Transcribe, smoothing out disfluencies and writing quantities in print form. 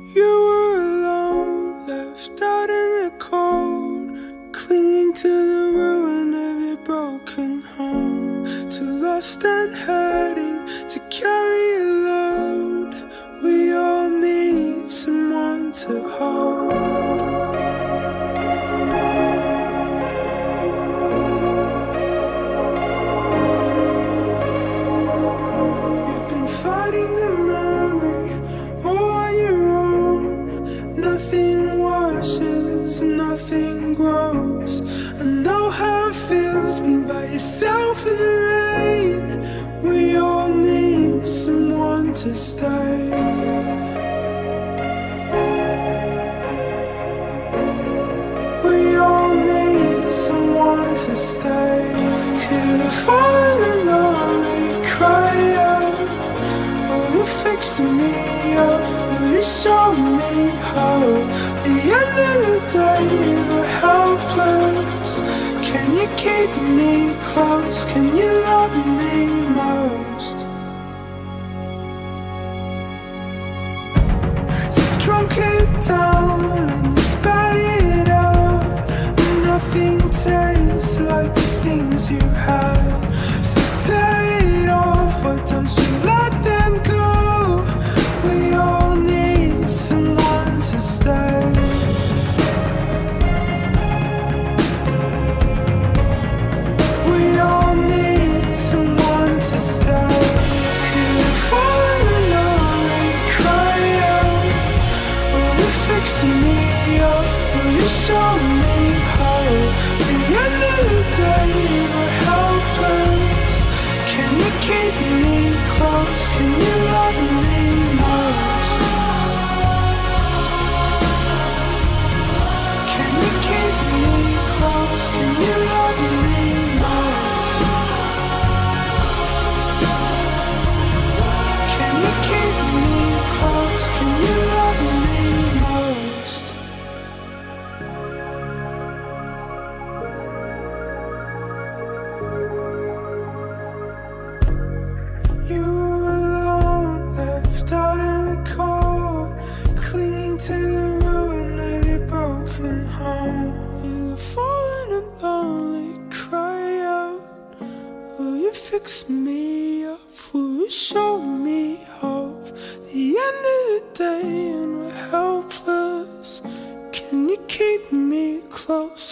You were alone, left out in the cold, clinging to the ruin of your broken home. Too lost and hurting to carry a load. We all need someone to hold. Nothing grows. I know how it feels being by yourself in the rain. We all need someone to stay. We all need someone to stay. Hear the falling lonely cry out. Oh, you're fixing me up. Will you show me how? The end of the day, we're helpless. Can you keep me close? Can you love me most? You've drunk it down and you spat it out, and nothing tastes like the things you had. So tear it off, why don't you let them go? We all need someone to stay. Show me how. The end of the day, we're helpless. Can you keep me close? Can you love me most? Can you keep me close? Can you love me most? Can you keep me close? Can you love me most? You were alone, left out in the cold, clinging to the ruin of your broken home. You're falling and lonely, cry out. Will you fix me up? Will you show me hope? The end of the day and we're helpless. Can you keep me close?